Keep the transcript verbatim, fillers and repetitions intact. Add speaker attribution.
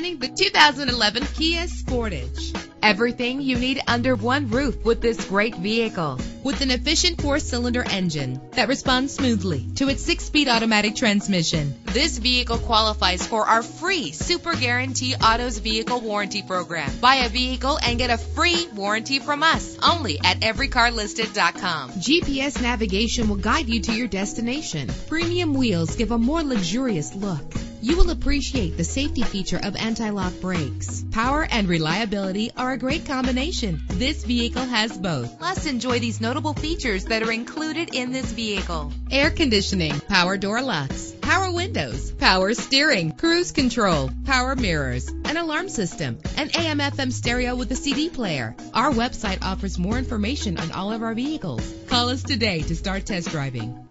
Speaker 1: Presenting the two thousand eleven Kia Sportage. Everything you need under one roof with this great vehicle. With an efficient four-cylinder engine that responds smoothly to its six-speed automatic transmission. This vehicle qualifies for our free Super Guarantee Autos Vehicle Warranty Program. Buy a vehicle and get a free warranty from us only at every car listed dot com. G P S navigation will guide you to your destination. Premium wheels give a more luxurious look. You will appreciate the safety feature of anti-lock brakes. Power and reliability are a great combination. This vehicle has both. Plus, enjoy these notable features that are included in this vehicle: air conditioning, power door locks, power windows, power steering, cruise control, power mirrors, an alarm system, an A M F M stereo with a C D player. Our website offers more information on all of our vehicles. Call us today to start test driving.